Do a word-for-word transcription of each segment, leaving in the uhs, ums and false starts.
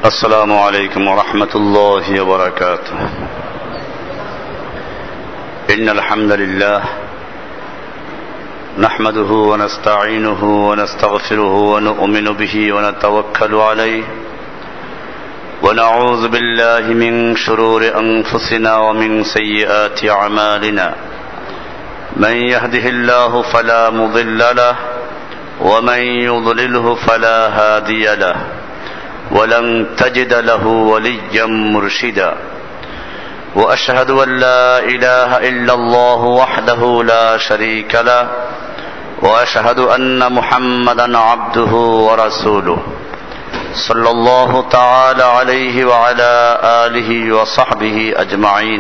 السلام عليكم ورحمة الله وبركاته. إن الحمد لله نحمده ونستعينه ونستغفره ونؤمن به ونتوكل عليه ونعوذ بالله من شرور أنفسنا ومن سيئات أعمالنا. من يهده الله فلا مضل له ومن يضلله فلا هادي له ولن تجد له وليا مرشدا. وأشهد أن لا إله إلا الله وحده لا شريك له وأشهد أن محمدا عبده ورسوله صلى الله تعالى عليه وعلى آله وصحبه أجمعين.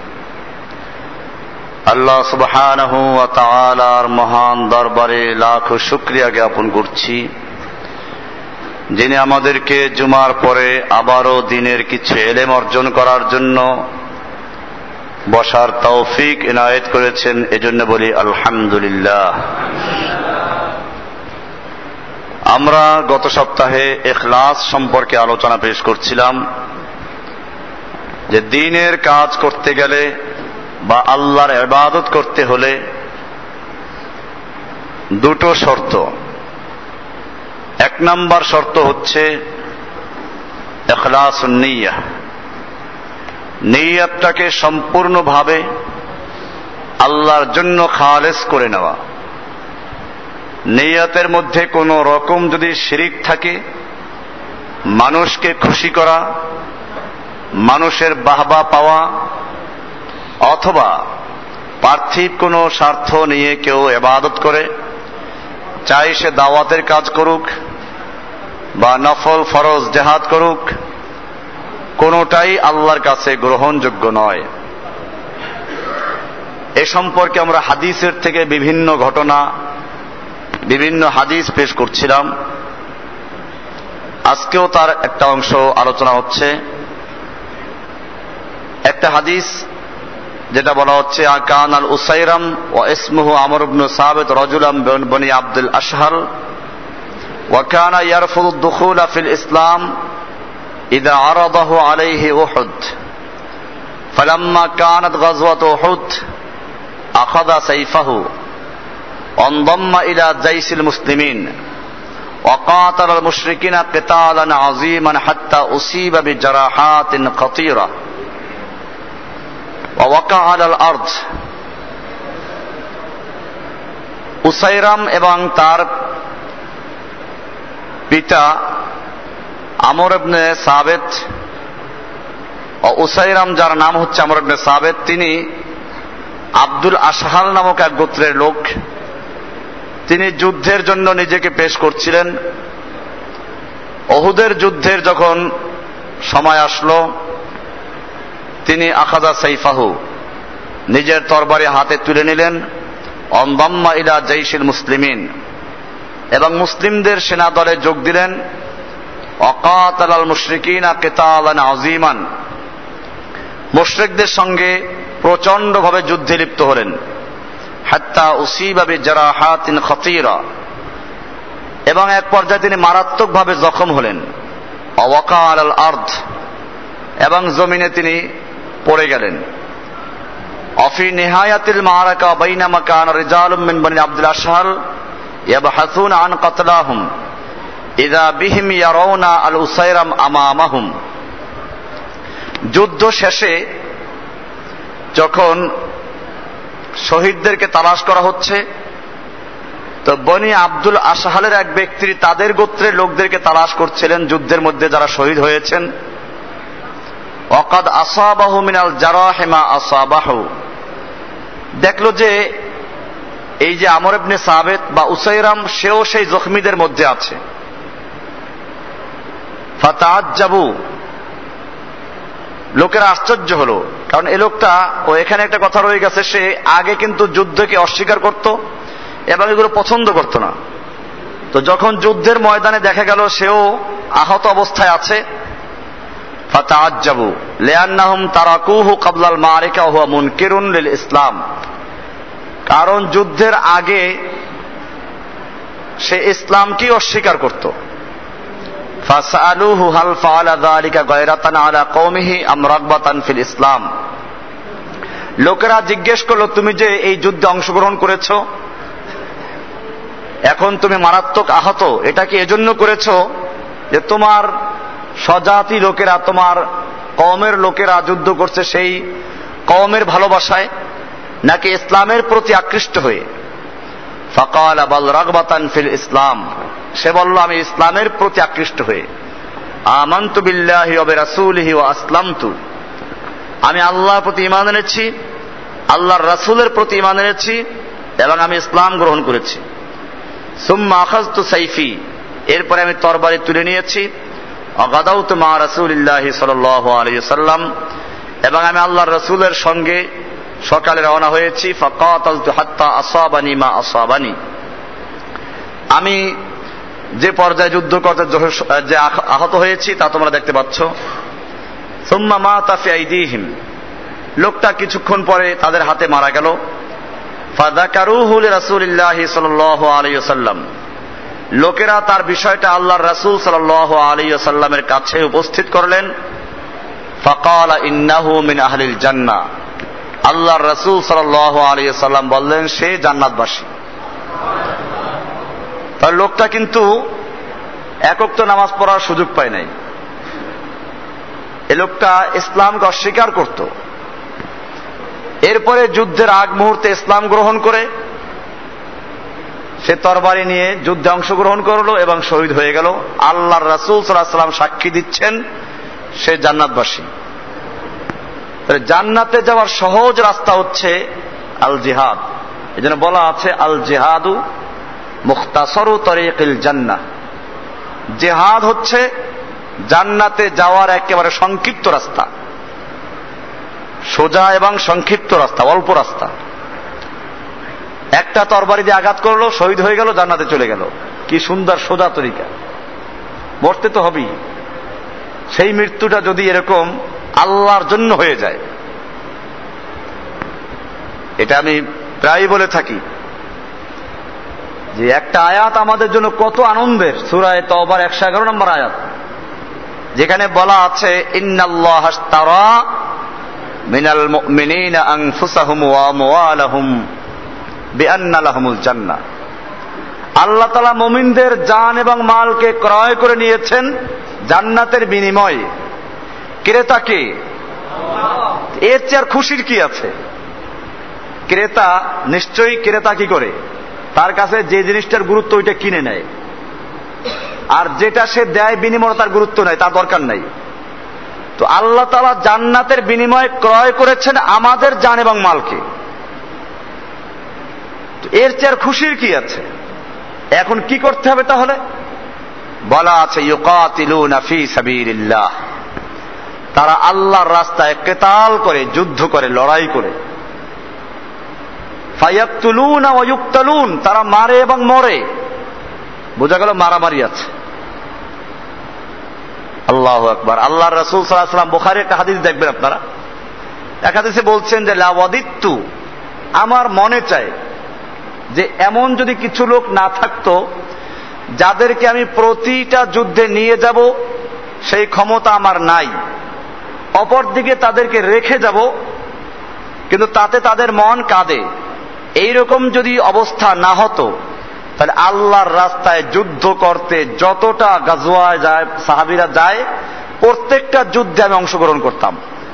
আল্লাহ সুবহানাহু ওয়া তাআলার মহান দরবারে লাখো শুকরিয়া জ্ঞাপন করছি, যিনি আমাদেরকে জুমার পরে আবারও দিনের কিছু ইলম অর্জন করার জন্য বসার তৌফিক ইনায়েত করেছেন। এজন্য বলি আলহামদুলিল্লাহ। আমরা গত সপ্তাহে ইখলাস সম্পর্কে আলোচনা পেশ করছিলাম যে দ্বীনের কাজ করতে গেলে বা আল্লাহর ইবাদত করতে হলে দুটো শর্ত। এক নাম্বার শর্ত হচ্ছে ইখলাসুন নিয়্যাহ, নিয়তটাকে সম্পূর্ণভাবে আল্লাহর জন্য খালেস করে নেওয়া। নিয়তের মধ্যে কোনো রকম যদি শিরিক থাকে, মানুষকে খুশি করা, মানুষের বাহবা পাওয়া, অথবা পার্থিব কোনো স্বার্থ নিয়ে কেউ ইবাদত করে, চাই সে দাওয়াতের কাজ করুক বা নফল ফরজ জিহাদ করুক, কোনোটাই আল্লাহর কাছে গ্রহণযোগ্য নয়। এ সম্পর্কে আমরা হাদিসের থেকে বিভিন্ন ঘটনা, বিভিন্ন হাদিস পেশ করছিলাম। আজকেও তার একটা অংশ আলোচনা হচ্ছে। একটা হাদিস যেটা বলা হচ্ছে, কান আল উসাইরাম ওয়া ইসমুহু আমর ইবনে সাবিত রাজুলাম বনি আব্দুল আশহাল ওয়া কানা ইয়ারফুদু দুখুলা ফিল ইসলাম ইযা আরাদাহু আলাইহি উহুদ ফালাম্মা কানাত গাজওয়াতু উহুদ আখাযা সাইফাহু ওয়ানদাম্মা ইলা জাইশিল মুসলিমিন ওয়া কাতালা আল মুশরিকিনা কিতালান আযীমান হাত্তা উসিবা বিজারাহাতিন খাতীরা ওয়া ওয়াকা আলাল আরদ। উসাইরাম এবং তার পিতা আমর ইবনে সাবিত, ও উসাইরাম যার নাম হচ্ছে আমর ইবনে সাবিত, তিনি আব্দুল আশহাল নামক এক গোত্রের লোক। তিনি যুদ্ধের জন্য নিজেকে পেশ করছিলেন। উহুদের যুদ্ধের যখন সময় আসলো, তিনি আখাযা সাইফাহু, নিজের তরবারি হাতে তুলে নিলেন, অনদাম্মা ইলা জাইশিল মুসলিমিন, এবং মুসলিমদের সেনা দলে যোগ দিলেন। ওয়াকাতালাল মুশরিকিনা কিতালান আযীমান, মুশরিকদের সঙ্গে প্রচন্ডভাবে যুদ্ধে লিপ্ত হলেন। হাত্তা উসিবা বিজারাহাতিন খাতীরা, এবং এক পর্যায়ে তিনি মারাত্মকভাবে জখম হলেন। ওয়াকা আলাল আরদ, এবং জমিনে তিনি পড়ে গেলেন। অফি নিহায়াতিল মারাকা বাইনামা কানা রিজালুম মিন বনি আব্দুল আশহাল ইয়াবহাসুনা আন কাতলাহুম ইযা বিহিম ইয়ারাউনা আল উসাইরাম আমামাহুম। যুদ্ধ শেষে যখন শহীদদেরকে তালাশ করা হচ্ছে, তো বনি আব্দুল আশহালের এক ব্যক্তি তাদের গোত্রের লোকদেরকে তালাশ করছিলেন, যুদ্ধের মধ্যে যারা শহীদ হয়েছেন। ওয়াকাদ আসাবাহু মিনাল জারাহি মা আসাবাহু, দেখলো যে এই যে আমর ইবনে সাবিত বা উসাইরাম, সেও সেই জখমীদের মধ্যে আছে। ফাতাআজ্জাবু, লোকেরা আশ্চর্য হলো, কারণ এই লোকটা, ও এখানে একটা কথা রয়ে গেছে, সে আগে কিন্তু যুদ্ধকে অস্বীকার করত এবং এগুলো পছন্দ করত না। তো যখন যুদ্ধের ময়দানে দেখা গেল সেও আহত অবস্থায় আছে, ফাতাআজ্জাবু লিআন্নাহুম তারাকুহু ক্বাবলাল মারিকা ওয়া হুয়া মুনকিরুন লিল ইসলাম, কারণ যুদ্ধের আগে সে ইসলামকে অস্বীকার করত। ফাসআলুহু হাল ফাআলা যালিকা গায়রাতান আলা কওমিহি আম রাগবাতান ফিল ইসলাম। লোকেরা জিজ্ঞেস করলো, তুমি যে এই যুদ্ধে অংশগ্রহণ করেছো, এখন তুমি মারাত্মক আহত, এটা কি এজন্য করেছো যে তোমার স্বজাতি লোকেরা, তোমার কওমের লোকেরা যুদ্ধ করছে সেই কওমের ভালোবাসায়, নাকি ইসলামের প্রতি আকৃষ্ট হয়ে? ফাকালা বাল রাগবাতান ফিল ইসলাম, সে বলল আমি ইসলামের প্রতি আকৃষ্ট হয়ে। আমানতু বিল্লাহি ওয়া বিরাসূলিহি ওয়া আসলামতু, আমি আল্লাহর প্রতি ঈমান এনেছি, আল্লাহর রাসূলের প্রতি ঈমান এনেছি এবং আমি ইসলাম গ্রহণ করেছি। সুম্মা আখাযতু সাইফি, এরপরে আমি তরবারি তুলে নিয়েছি। অগাদাউতু মা রাসূলিল্লাহি সাল্লাল্লাহু আলাইহি ওয়াসাল্লাম, এবং আমি আল্লাহর রাসূলের সঙ্গে সকালে রওনা হয়েছি। ফাকাতালতু হাত্তা আসাবানি মা আসাবানি, আমি যে পর্যায়ে যুদ্ধ করতে যে আহত হয়েছি তা তোমরা দেখতে পাচ্ছ। সুম্মা মাতা ফি আইদিহিম, লোকটা কিছুক্ষণ পরে তাদের হাতে মারা গেল। ফাযাকারুহু লিরাসূলিল্লাহি সাল্লাল্লাহু আলাইহি ওয়াসাল্লাম, লোকেরা তার বিষয়টা আল্লাহর রাসূল সাল্লাল্লাহু আলাইহি ওয়াসাল্লামের কাছে উপস্থিত করলেন। ফাকালা ইন্নাহু মিন আহলিল জান্নাহ, আল্লাহর রাসূল সাল্লাল্লাহু আলাইহি ওয়াসাল্লাম বললেন সে জান্নাতবাসী। তার লোকটা কিন্তু এক ওয়াক্ত নামাজ পড়ার সুযোগ পায় নাই, এ লোকটা ইসলামকে অস্বীকার করত। এরপরে যুদ্ধের আগ মুহূর্তে ইসলাম গ্রহণ করে সে তরবারি নিয়ে যুদ্ধে অংশগ্রহণ করলো এবং শহীদ হয়ে গেল। আল্লাহর রাসূল সাল্লাল্লাহু আলাইহি ওয়াসাল্লাম সাক্ষী দিচ্ছেন সে জান্নাতবাসী। জান্নাতে যাওয়ার সহজ রাস্তা হচ্ছে আল জিহাদ। এই জন্য বলা আছে আল জিহাদু মুখতাসরু তরিকিল জান্নাহ, জিহাদ হচ্ছে জান্নাতে যাওয়ার একেবারে সংক্ষিপ্ত রাস্তা, সোজা এবং সংক্ষিপ্ত রাস্তা, অল্প রাস্তা। একটা তরবারি দিয়ে আঘাত করলো, শহীদ হয়ে গেল, জান্নাতে চলে গেল। কি সুন্দর সোজা তরিকা। মরতে তো হবেই, সেই মৃত্যুটা যদি এরকম আল্লাহর জন্য হয়ে যায়। এটা আমি প্রায় বলে থাকি যে একটা আয়াত আমাদের জন্য কত আনন্দের, সূরা তাওবার একশো এগারো নম্বর আয়াত, যেখানে বলা আছে ইন্নাল্লাহা আশতারা মিনাল মুমিনিনা আনফুসাহুম ওয়া আমওয়ালাহুম বিআন্না লাহুমুল জান্নাহ, আল্লাহ তাআলা মুমিনদের জান এবং মালকে ক্রয় করে নিয়েছেন জান্নাতের বিনিময়ে। ক্রেতাকে, এর চেয়ে আর খুশির কি আছে? ক্রেতা নিশ্চয়ই ক্রেতা কি করে, তার কাছে যে জিনিসটার গুরুত্ব ওইটা কিনে নেয়, আর যেটা সে দেয় বিনিময়ে তার গুরুত্ব নাই, তার দরকার নাই। তো আল্লাহ তাআলা জান্নাতের বিনিময়ে ক্রয় করেছেন আমাদের জান এবং মালকে, এর চেয়ে আর খুশির কি আছে? এখন কি করতে হবে তাহলে? বলা আছে ইউকাতিলুনা ফি সাবিলিল্লাহ, তারা আল্লাহর রাস্তায় কিতাল করে, যুদ্ধ করে, লড়াই করে। ফায়াকতুলুনা ওয়া ইউকতালুন, তারা মারে এবং মরে। বোঝা গেল মারামারি আছে। আল্লাহু আকবার। আল্লাহর রাসূল সাল্লাল্লাহু আলাইহি ওয়াসাল্লাম বুখারীর একটা হাদিস দেখবেন আপনারা, এক হাদিসে বলছেন যে লা ওয়াদিতু, আমার মনে চায় যে এমন যদি কিছু লোক না থাকতো যাদেরকে আমি প্রতিটা যুদ্ধে নিয়ে যাব, সেই ক্ষমতা আমার নাই, অপরদিকে তাদেরকে রেখে যাব, কিন্তু তাতে তাদের মন কাঁদে। এইরকম যদি অবস্থা না হতো তাহলে আল্লাহর রাস্তায় যুদ্ধ করতে যতটা গাজওয়ায় যায়, সাহাবীরা যায়, প্রত্যেকটা যুদ্ধে আমি অংশগ্রহণ করতাম।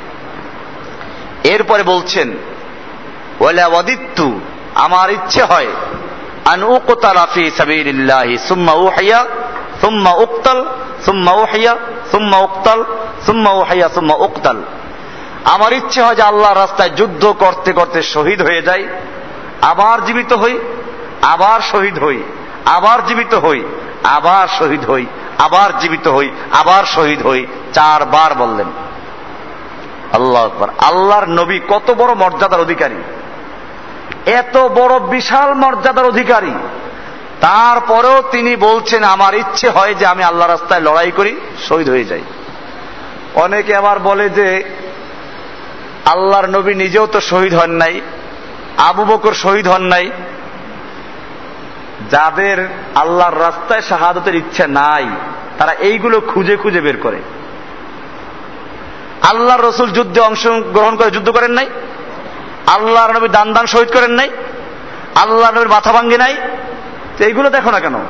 এরপরে বলছেন ওয়ালা ওয়াদিতু, আমার ইচ্ছে হয় আন উকতালা ফি সাবিলিল্লাহি সুম্মা উহিয়া সুম্মা উকতাল সুম্মা উহিয়া সুম্মা উকতাল সুম্মা উহিয়া সুম্মা উকতাল, আমার ইচ্ছে হয় যে আল্লাহর রাস্তায় যুদ্ধ করতে করতে শহীদ হয়ে যাই, আবার জীবিত হই, আবার শহীদ হই, আবার জীবিত হই, আবার শহীদ হই, আবার জীবিত হই, আবার শহীদ হই। চারবার বললেন। আল্লাহু আকবার। আল্লাহর নবী কত বড় মর্যাদার অধিকারী, এত বড় বিশাল মর্যাদার অধিকারী, তারপরেও তিনি বলছেন আমার ইচ্ছে হয় যে আমি আল্লাহ রাস্তায় লড়াই করি, শহীদ হয়ে যাই। অনেকে আবার বলে যে আল্লাহর নবী নিজেও তো শহীদ হন নাই, আবু বকর শহীদ হন নাই। যাদের আল্লাহর রাস্তায় শাহাদতের ইচ্ছা নাই তারা এইগুলো খুঁজে খুঁজে বের করে। আল্লাহর রসুল যুদ্ধে অংশগ্রহণ করে যুদ্ধ করেন নাই? আল্লাহর নবী দান দান শহীদ করেন নাই? আল্লাহর নবীর মাথা ভাঙ্গে নাই? তো এইগুলো দেখো না কেন?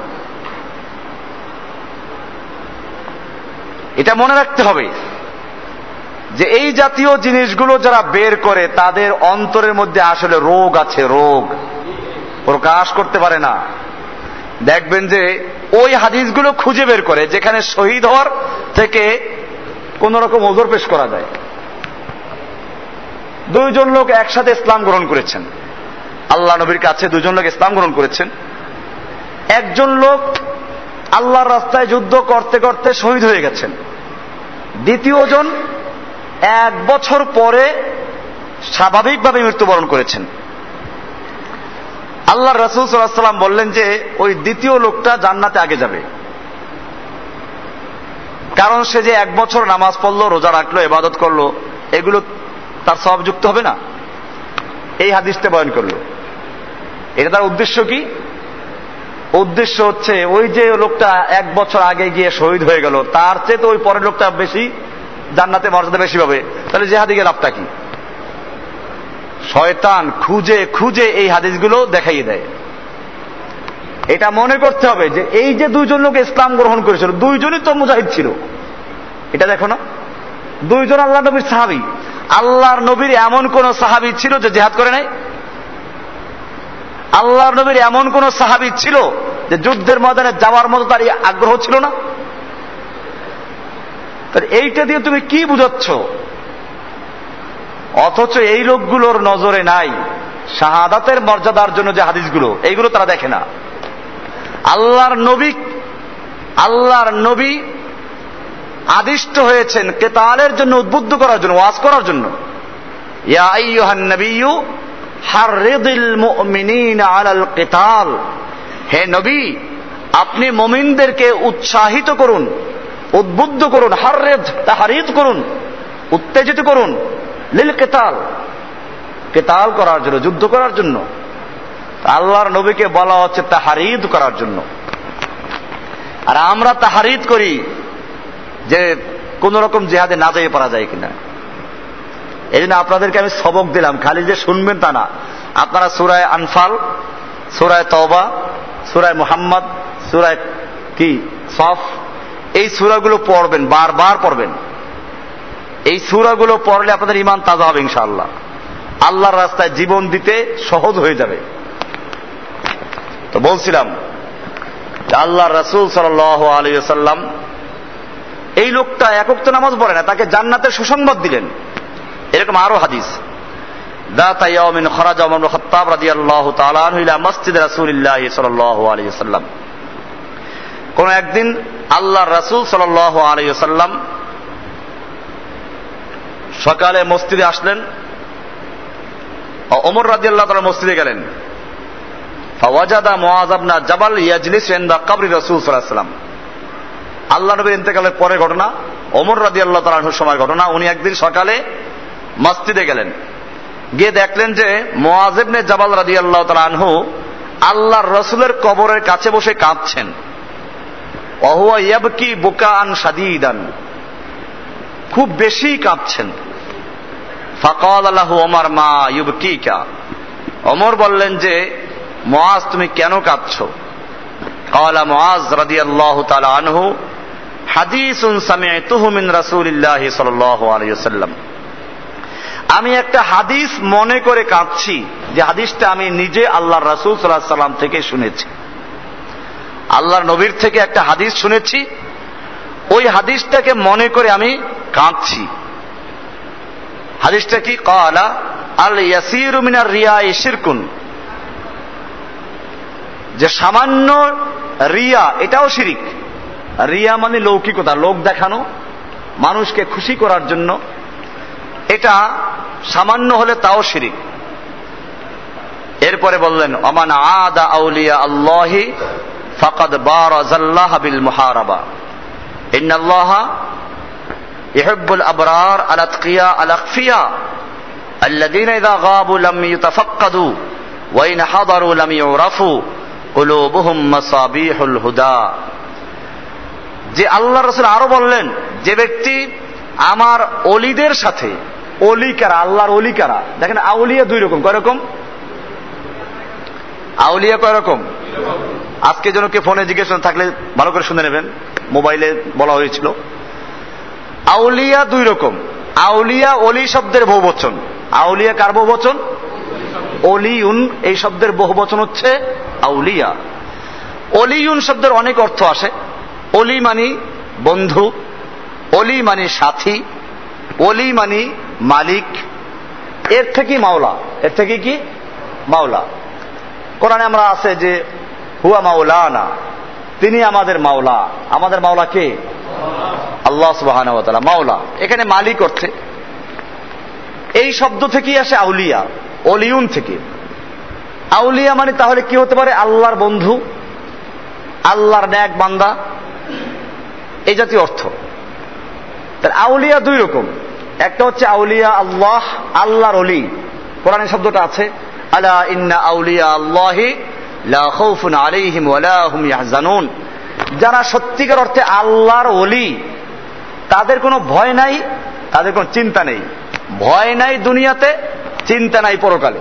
এটা মনে রাখতে হবে যে এই জাতীয় জিনিসগুলো যারা বের করে তাদের অন্তরের মধ্যে আসলে রোগ আছে, রোগ প্রকাশ করতে পারে না। দেখবেন যে ওই হাদিসগুলো খুঁজে বের করে যেখানে শহীদ হওয়ার থেকে কোন রকম ওজর পেশ করা যায়। দুইজন লোক একসাথে ইসলাম গ্রহণ করেছেন, আল্লাহ নবীর কাছে দুজন লোক ইসলাম গ্রহণ করেছেন। একজন লোক আল্লাহর রাস্তায় যুদ্ধ করতে করতে শহীদ হয়ে গেছেন, দ্বিতীয় জন এক বছর পরে স্বাভাবিকভাবে মৃত্যুবরণ করেছেন। আল্লাহ রাসূল সাল্লাল্লাহু আলাইহি ওয়াসাল্লাম বললেন যে ওই দ্বিতীয় লোকটা জান্নাতে আগে যাবে, কারণ সে যে এক বছর নামাজ পড়লো, রোজা রাখলো, ইবাদত করলো, এগুলো তার সওয়াবযুক্ত হবে না। এই হাদিসটা বয়ান করলো। এটা তার উদ্দেশ্য কি? উদ্দেশ্য হচ্ছে ওই যে লোকটা এক বছর আগে গিয়ে শহীদ হয়ে গেল, তার চেয়ে তো ওই পরের লোকটা বেশি জান্নাতে মর্যাদা বেশি পাবে, তাহলে জিহাদে গিয়ে লাভটা কি? শয়তান খুঁজে খুঁজে এই হাদিসগুলো দেখাইয়ে দেয়। এটা মনে করতে হবে যে এই যে দুইজন লোক ইসলাম গ্রহণ করেছিল, দুইজনই তো মুজাহিদ ছিল। এটা দেখো না, দুইজন আল্লাহ নবীর সাহাবী। আল্লাহর নবীর এমন কোন সাহাবী ছিল যে জিহাদ করে নাই? আল্লাহর নবীর এমন কোন সাহাবী ছিল যে যুদ্ধের ময়দানে যাওয়ার মতো তার আগ্রহ ছিল না? এইটা দিয়ে তুমি কি বুঝাচ্ছ? অথচ এই লোকগুলোর নজরে নাই শাহাদাতের মর্যাদার জন্য যে হাদিসগুলো, এইগুলো তারা দেখে না। আল্লাহর নবী আল্লাহর নবী আদিষ্ট হয়েছেন কেতালের জন্য, উদ্বুদ্ধ করার জন্য, ওয়াজ করার জন্য। ইয়া আইয়ুহান নবিয়্যু হাররিদিল মুমিনিনা আলাল কিতাল, হে নবী আপনি মুমিনদেরকে উৎসাহিত করুন, উদ্বুদ্ধ করুন, হাররিদ তাহরিদ করুন, উত্তেজিত করুন, লিল কিতাল, কিতাল করার জন্য, যুদ্ধ করার জন্য। আল্লাহর নবীকে বলা হচ্ছে তাহরিদ করার জন্য। আর আমরা তাহরিদ করি যে কোন রকম জিহাদে না যেতে পারা যায় কিনা। এই জন্য আপনাদেরকে আমি সবক দিলাম, খালি যে শুনবেন তা না। আপনারা সূরায়ে আনফাল, সূরায়ে তওবা, সূরায়ে মুহাম্মদ, সূরায়ে কি সফ, এই সূরাগুলো পড়বেন, বারবার পড়বেন। এই সূরাগুলো পড়লে আপনাদের ঈমান তাজা হবে ইনশাআল্লাহ। আল্লাহর রাস্তায় জীবন দিতে সহজ হয়ে যাবে। তো বলছিলাম আল্লাহর রাসূল সাল্লাল্লাহু আলাইহি ওয়াসাল্লাম এই লোকটা এক ওয়াক্ত নামাজ পড়ে না, তাকে জান্নাতের সুসংবাদ দিলেন। এরকম আরো হাদিস। যাতা ইয়াউমিন খারাজা ওমর ইবনে খাত্তাব রাদিয়াল্লাহু তাআলা আনহু ইলা মসজিদ রাসূলিল্লাহ সাল্লাল্লাহু আলাইহি ওয়াসাল্লাম। কোন একদিন আল্লাহর রাসূল সাল্লাল্লাহু আলাইহি ওয়াসাল্লাম সকালে মসজিদে আসলেন। ওমর রাদিয়াল্লাহু তাআলা মসজিদে গেলেন। ফাওয়াজাদা মুআয ইবনে জাবাল ইয়াজলিস ইনদা কবরি রাসূল সাল্লাল্লাহু আলাইহি ওয়াসাল্লাম। আল্লাহ নবীর ইন্তেকালের পরে ঘটনা, ওমর রাদিয়াল্লাহু তাআলা আনহুর সময় ঘটনা। উনি একদিন সকালে মসজিদে গেলেন, গিয়ে দেখলেন যে মুআয ইবনে জাবাল রাদিয়াল্লাহু তাআলা আনহু আল্লাহর রাসূলের কবরের কাছে বসে কাঁদছেন। ওয়া হুয়া ইয়াবকি বুকাআন শাদীদান, খুব বেশি কাঁদছেন। ফাকাল লাহু ওমর মা ইউবকিকা, ওমর বললেন যে মুআয তুমি কেন কাঁদছো? ক্বালা মুআয রাদিয়াল্লাহু তাআলা আনহু হাদিসুন সামি'তুহু মিন রাসূলিল্লাহি সাল্লাল্লাহু আলাইহি ওয়াসাল্লাম, আমি একটা হাদিস মনে করে কাঁদছি, যে হাদিসটা আমি নিজে আল্লাহর রাসূল সাল্লাল্লাহু আলাইহি ওয়াসাল্লাম থেকে শুনেছি। আল্লাহর নবীর থেকে একটা হাদিস শুনেছি, ওই হাদিসটাকে মনে করে আমি কাঁদছি। হাদিসটা কি? ক্বালা আল ইয়াসিরু মিনার রিয়াই শিরকুন, যে সামান্য রিয়া এটাও শিরিক। রিয়া মানে লৌকিকতা, লোক দেখানো, মানুষকে খুশি করার জন্য, এটা সামান্য হলে তাও শিরিক। এরপরে বললেন ওমান আদা আউলিয়া আল্লাহি ফাকাদ বারাজাল্লাহ বিল মুহারাবা ইন্নাল্লাহা ইউহিব্বুল আবরার আল আতকিয়া আল আখফিয়া আল্লাযীনা ইযা গাবু লাম ইউতাফাক্কাদু ওয়া ইন হাদারু লাম ইউরাফু কুলুবুহুম মাসাবিহুল হুদা। যে আল্লাহ রাসূল আরো বললেন, যে ব্যক্তি আমার অলিদের সাথে, অলি কারা, আল্লাহর অলি কারা? দেখেন আউলিয়া দুই রকম। কয় রকম আউলিয়া? কয় রকম? আজকে যেন কে ফোনে জিজ্ঞেস থাকলে ভালো করে শুনে নেবেন, মোবাইলে বলা হয়েছিল। আউলিয়া দুই রকম। আউলিয়া অলি শব্দের বহুবচন। আউলিয়া কার বহুবচন? অলিউন। এই শব্দের বহুবচন হচ্ছে আউলিয়া। অলিউন শব্দের অনেক অর্থ আসে। অলি মানি বন্ধু, অলি মানি সাথী, অলি মানি মালিক, এর থেকে মাওলা। এর থেকে কি? মাওলা। কোরআনে আমরা আছে যে হুয়া মাওলানা, তিনি আমাদের মাওলা। আমাদের মাওলা কে? আল্লাহ সুবহানাহু ওয়া তাআলা মাওলা। এখানে মালিক অর্থে। এই শব্দ থেকেই আসে আউলিয়া, অলিউন থেকে। আউলিয়া মানে তাহলে কি হতে পারে? আল্লাহর বন্ধু, আল্লাহর নেক বান্দা, এই জাতীয় অর্থ। আউলিয়া দুই রকম। একটা হচ্ছে আউলিয়া আল্লাহ, আল্লাহর অলি। কোরআনে শব্দটা আছে, আলা ইন্না আউলিয়া আল্লাহি লা খাউফুন আলাইহিম ওয়া লা হুম ইয়াহজানুন। যারা সত্যিকার অর্থে আল্লাহর অলি, তাদের কোনো ভয় নাই, তাদের কোনো চিন্তা নেই। ভয় নাই দুনিয়াতে, চিন্তা নাই পরকালে।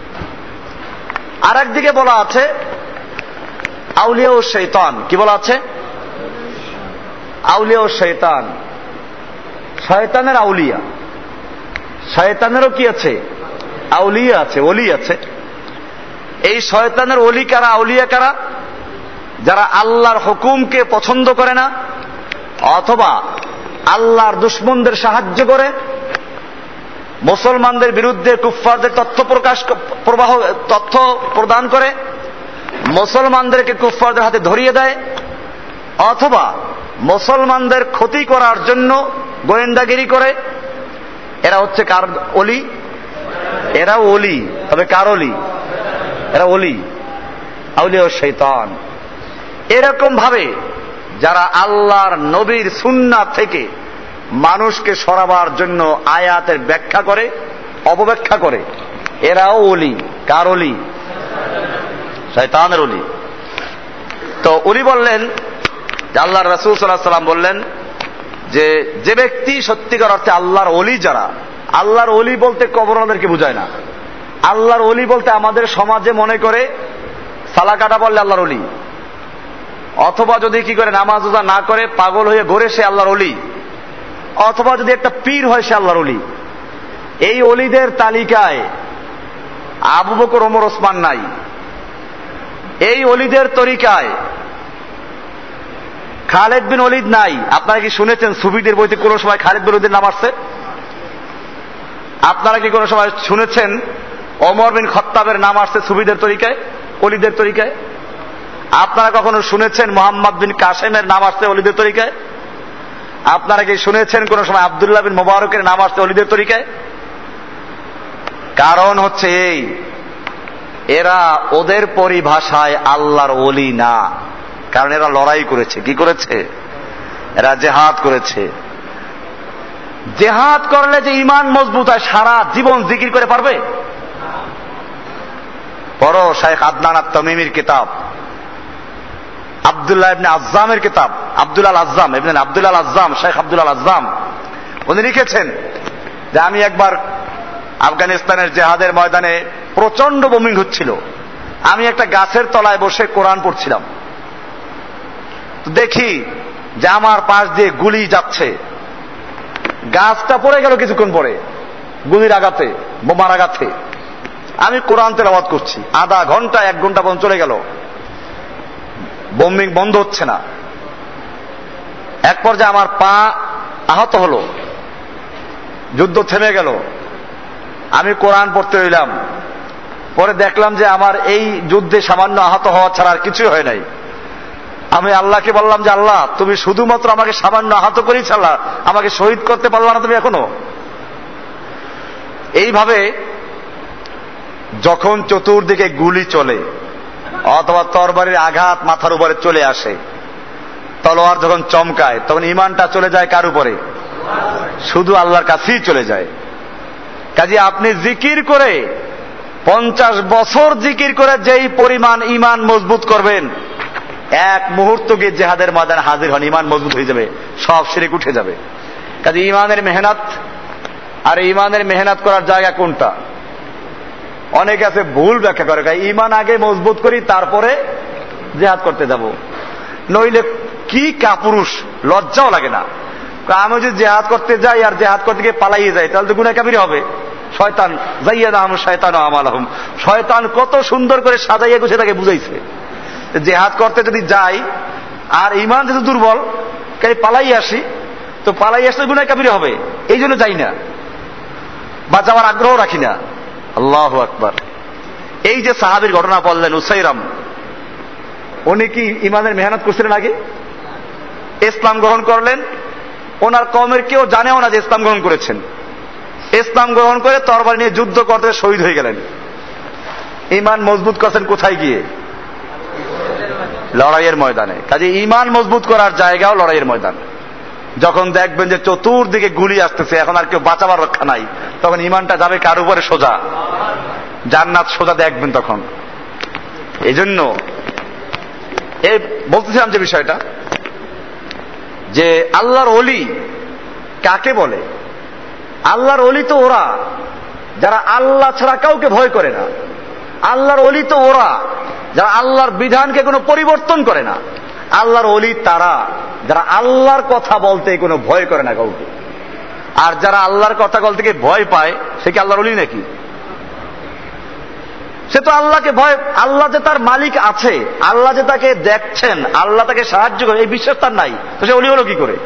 আর একদিকে বলা আছে আউলিয়া ও শয়তান। কি বলা আছে? আউলিয়া ও শয়তান। শয়তানের আউলিয়া, শয়তানেরও কি আছে? আউলিয়া আছে, ওলি আছে। এই শয়তানের ওলি কারা, আউলিয়া কারা? যারা আল্লাহর হুকুমকে পছন্দ করে না, অথবা আল্লাহর দুশমনদের সাহায্য করে, মুসলমানদের বিরুদ্ধে কুফফারদের তথ্য প্রকাশ প্রবাহ তথ্য প্রদান করে, মুসলমানদেরকে কুফফারদের হাতে ধরিয়ে দেয়, অথবা মুসলমানদের ক্ষতি করার জন্য গোয়েন্দাগিরি করে। এরা হচ্ছে কার ওলি? এরা ওলি। তবে কার ওলি? এরা ওলি, আউলিয়া ও শয়তান। এরকম ভাবে যারা আল্লাহর নবীর সুন্নাহ থেকে মানুষকে সরাবার জন্য আয়াতের ব্যাখ্যা করে, অপব্যাখ্যা করে, এরাও ওলি। কার ওলি? শয়তানের ওলি। তো উনি বললেন, আল্লাহর রাসূল সাল্লাল্লাহু আলাইহি ওয়াসাল্লাম বললেন যে যে ব্যক্তি সত্যিকার অর্থে আল্লাহর ওলি, যারা আল্লাহর ওলি বলতে কবরওয়ালাদেরকে বোঝায় না। আল্লাহর ওলি বলতে আমাদের সমাজে মনে করে সালা কাটা পড়লে আল্লাহর ওলি, অথবা যদি কি করে নামাজ রোজা না করে পাগল হয়ে ঘুরে সে আল্লাহর ওলি, অথবা যদি একটা পীর হয় সে আল্লাহর ওলি। এই ওলিদের তালিকায় আবু বকর, ওমর, ওসমান নাই। এই ওলিদের তরিকায় খালেদ বিন ওলিদ নাই। আপনারা কি শুনেছেন সুফিদের বইতে কোন সময় খালেদ বিন ওলিদের নাম আসছে? আপনারা কি কোন সময় শুনেছেন ওমর বিন খাত্তাবের নাম আসছে সুফিদের তরিকায়, ওলিদের তরিকায়? আপনারা কখনো শুনেছেন মুহাম্মদ বিন কাসেমের নাম আসছে ওলিদের তরিকায়? আপনারা কি শুনেছেন কোন সময় আব্দুল্লাহ বিন মুবারকের নাম আসছে ওলিদের তরিকায়? কারণ হচ্ছে এই, এরা ওদের পরিভাষায় আল্লাহর ওলি না। কারণ এরা লড়াই করেছে। কি করেছে? এরা জেহাদ করেছে। জেহাদ করলে যে ইমান মজবুত হয়, সারা জীবন জিকির করে পারবে? পড়ো শাইখ আদনান আত-তামিমির কিতাব, আব্দুল্লাহ ইবনে আজ্জামের কিতাব, আব্দুল আল আজ্জাম ইবনে আব্দুল আল আজ্জাম, শাইখ আব্দুল আল আজ্জাম। উনি লিখেছেন যে আমি একবার আফগানিস্তানের জেহাদের ময়দানে প্রচন্ড বোমিং হচ্ছিল। আমি একটা গাছের তলায় বসে কোরআন পড়ছিলাম। দেখি যে আমার পাশ দিয়ে গুলি যাচ্ছে। গাছটা পড়ে গেল কিছুক্ষণ পরে, গুলির আঘাতে, বোমার আঘাতে। আমি কোরআন তেলাওয়াত করছি, আধা ঘন্টা এক ঘন্টা পর্যন্ত চলে গেল, বোমিং বন্ধ হচ্ছে না। এক পর্যায়ে আমার পা আহত হলো, যুদ্ধ থেমে গেল। আমি কোরআন পড়তে রইলাম। পরে দেখলাম যে আমার এই যুদ্ধে সামান্য আহত হওয়া ছাড়া আর কিছুই হয় নাই। আমি আল্লাহকে বললাম যে আল্লাহ, তুমি শুধুমাত্র আমাকে সামান্য আহত করেই ছাড়া আমাকে শহীদ করতে পারলা না তুমি এখনো? এইভাবে যখন চতুর্দিকে গুলি চলে, অথবা তরবারির আঘাত মাথার উপরে চলে আসে, তলোয়ার যখন চমকায়, তখন ইমানটা চলে যায় কার উপরে? শুধু আল্লাহর কাছেই চলে যায়। কাজে আপনি জিকির করে পঞ্চাশ বছর জিকির করে যেই পরিমাণ ইমান মজবুত করবেন, এক মুহূর্ত গিয়ে জেহাদের ময়দানে হাজির হন, ইমান মজবুত হয়ে যাবে, সব শিরক উঠে যাবে। কাজে ইমানের মেহনত আর ইমানের মেহনত করার জায়গা কোনটা? অনেকে আছে ভুল ব্যাখ্যা করে, ইমান আগে মজবুত করি তারপরে জেহাদ করতে যাব। নইলে কি কাপুরুষ, লজ্জাও লাগে না। আমি যদি জেহাদ করতে যাই আর জেহাদ করতে গিয়ে পালাইয়ে যাই তাহলে তো গুনাহ কাবির হবে। শয়তান যাইয়াদা আহম শয়তান আমালহম, শয়তান কত সুন্দর করে সাজাইয়া গুছিয়ে তাকে বুঝাইছে। জেহাদ করতে যদি যাই আর ইমান যেহেতু দুর্বল, কাই পালাই আসি, তো পালাই আসলে গুনাহ কাবির হবে, এই জন্য যাই না বা যাওয়ার আগ্রহ রাখি না। আল্লাহু আকবার। এই যে সাহাবীর ঘটনা বললেন উসাইরাম, উনি কি ইমানের মেহনত করছিলেন? আগে ইসলাম গ্রহণ করলেন, ওনার কওমের কেউ জানেও না যে ইসলাম গ্রহণ করেছেন। ইসলাম গ্রহণ করে তরবারি নিয়ে যুদ্ধ করতে শহীদ হয়ে গেলেন। ইমান মজবুত করছেন কোথায় গিয়ে? লড়াইয়ের ময়দানে। কাজে ইমান মজবুত করার জায়গাও লড়াইয়ের ময়দান। যখন দেখবেন যে চতুর্দিকে গুলি আসতেছে, এখন আর কেউ বাঁচাবার রক্ষা নাই, তখন ইমানটা যাবে কার উপরে? সোজা জান্নাত সোজা দেখবেন তখন। এই জন্য এই বলতেছিলাম যে বিষয়টা, যে আল্লাহর ওলি কাকে বলে? আল্লাহর ওলি তো ওরা যারা আল্লাহ ছাড়া কাউকে ভয় করে না। আল্লাহর ওলি তো ওরা যারা আল্লাহর বিধানকে কোনো পরিবর্তন করে না। আল্লাহর ওলি তারা যারা আল্লাহর কথা বলতে কোনো ভয় করে না কাউকে। আর যারা আল্লাহর কথা বলতে গিয়ে ভয় পায়, সে কি আল্লাহর ওলি নাকি? সে তো আল্লাহকে ভয়, আল্লাহ যে তার মালিক আছে, আল্লাহ যে তাকে দেখছেন, আল্লাহ তাকে সাহায্য করে, এই বিশ্বাস তার নাই, তো সে ওলি হলো কি করে?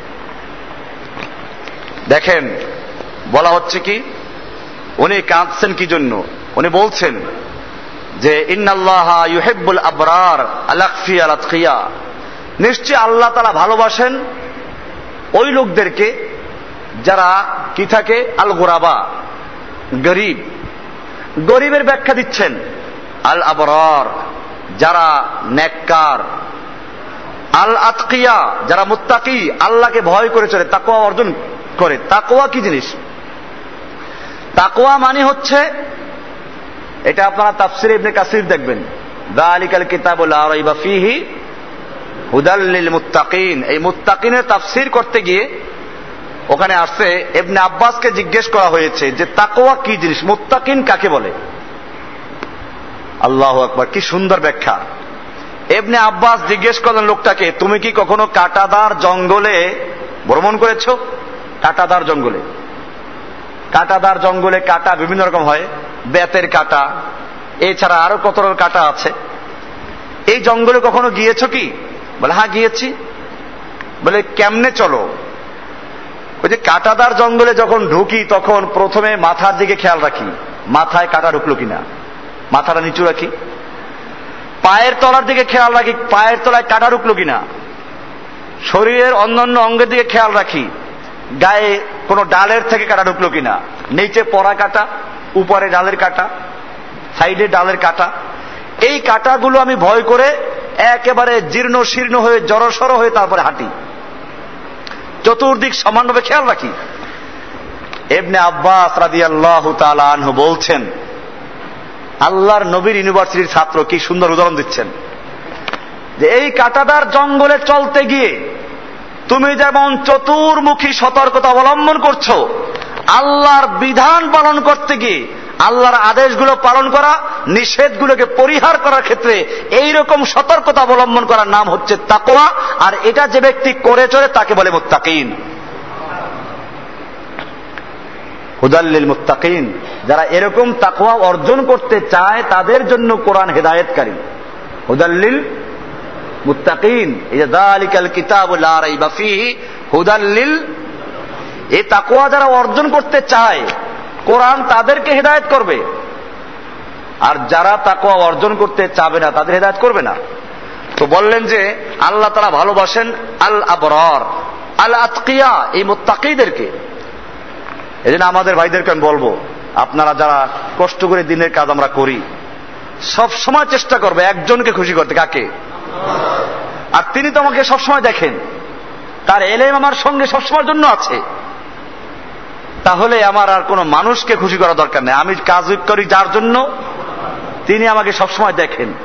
দেখেন বলা হচ্ছে কি, উনি কাঁদছেন কি জন্য? উনি বলছেন যে ইন্নাল্লাহা ইউহিব্বুল আবরার আলাকফিয়া আলাতকিয়া, নিশ্চয় আল্লাহ তাআলা ভালোবাসেন ওই লোকদেরকে যারা কি থাকে? আল গুরাবা, গরিব। গরিবের ব্যাখ্যা দিচ্ছেন আল আবরার, যারা নেককার। আল আতকিয়া, যারা মুত্তাকি, আল্লাহকে ভয় করে চলে, তাকওয়া অর্জন করে। তাকওয়া কি জিনিস? তাকওয়া মানে হচ্ছে, এটা আপনারা তাফসীরে ইবনে কাসির দেখবেন, যালিকাল কিতাবু লা রাইবা ফীহি হুদাল লিল মুত্তাকিন। এই মুত্তাকিনের তাফসীর করতে গিয়ে ওখানে আসছে ইবনে আব্বাসকে জিজ্ঞেস করা হয়েছে যে তাকওয়া কি জিনিস, মুত্তাকিন কাকে বলে? আল্লাহু আকবার, কি সুন্দর ব্যাখ্যা। ইবনে আব্বাস জিজ্ঞেস করলেন লোকটাকে, তুমি কি কখনো কাঁটাদার জঙ্গলে ভ্রমণ করেছো? কাঁটাদার জঙ্গলে, কাঁটাদার জঙ্গলে কাঁটা বিভিন্ন রকম হয়, বেতের কাঁটা, এছাড়া আরো কত রকম কাঁটা আছে। এই জঙ্গলে কখনো গিয়েছো কি? বলে হ্যাঁ গিয়েছি। বলে কেমনে চলো? ওই যে কাঁটাদার জঙ্গলে যখন ঢুকি তখন প্রথমে মাথার দিকে খেয়াল রাখি, মাথায় কাঁটা ঢুকলো কিনা, মাথাটা নিচু রাখি। পায়ের তলার দিকে খেয়াল রাখি, পায়ের তলায় কাঁটা ঢুকলো কিনা। শরীরের অন্যান্য অঙ্গের দিকে খেয়াল রাখি, গায়ে কোনো ডালের থেকে কাঁটা ঢুকলো কিনা। নিচে পরা কাঁটা, উপরে ডালের কাঁটা, সাইডে ডালের কাঁটা। এই কাঁটাগুলো আমি ভয় করে একেবারে জীর্ণ শীর্ণ হয়ে জড়সড় হয়ে তারপরে হাঁটি, চতুর্দিক সমানভাবে খেয়াল রাখি। ইবনে আব্বাস রাদিয়াল্লাহু তাআলা আনহু বলছেন, আল্লাহর নবীর ইউনিভার্সিটির ছাত্র, কি সুন্দর উদাহরণ দিচ্ছেন যে এই কাঁটাদার জঙ্গলে চলতে গিয়ে তুমি যেমন চতুর্মুখী সতর্কতা অবলম্বন করছো, আল্লাহর বিধান পালন করতে গিয়ে আল্লাহর আদেশগুলো পালন করা, নিষেধগুলোকে পরিহার করার ক্ষেত্রে এইরকম সতর্কতা অবলম্বন করার নাম হচ্ছে তাকওয়া। আর এটা যে ব্যক্তি করে চলে তাকে বলে মুত্তাকিন। হুদাল লিল মুত্তাকিন, যারা এরকম তাকওয়া অর্জন করতে চায় তাদের জন্য কোরআন হেদায়েতকারী। হুদাল লিল মুত্তাকিন, এই যে যালিকাল কিতাবু লা রাইবা ফীহি হুদাল লিল, এই তাকওয়া যারা অর্জন করতে চায় কোরআন তাদেরকে হেদায়েত করবে। আর যারা তাকওয়া অর্জন করতে চাবে না তাদের হেদায়েত করবে না। তো বললেন যে আল্লাহ তাআলা ভালোবাসেন আল আবরার আল আতকিয়া, এই মুত্তাকিদেরকে। এজন্য আমাদের ভাইদেরকে আমি বলবো, আপনারা যারা কষ্ট করে দিনের কাজ আমরা করি, সব সময় চেষ্টা করবে একজনকে খুশি করতে। কাকে? আর তিনি তো আমাকে সবসময় দেখেন, তার এলেম আমার সঙ্গে সবসময়ের জন্য আছে। তাহলে আমার আর কোনো মানুষকে খুশি করা দরকার নেই। আমি কাজ করি যার জন্য, তিনি আমাকে সবসময় দেখেন।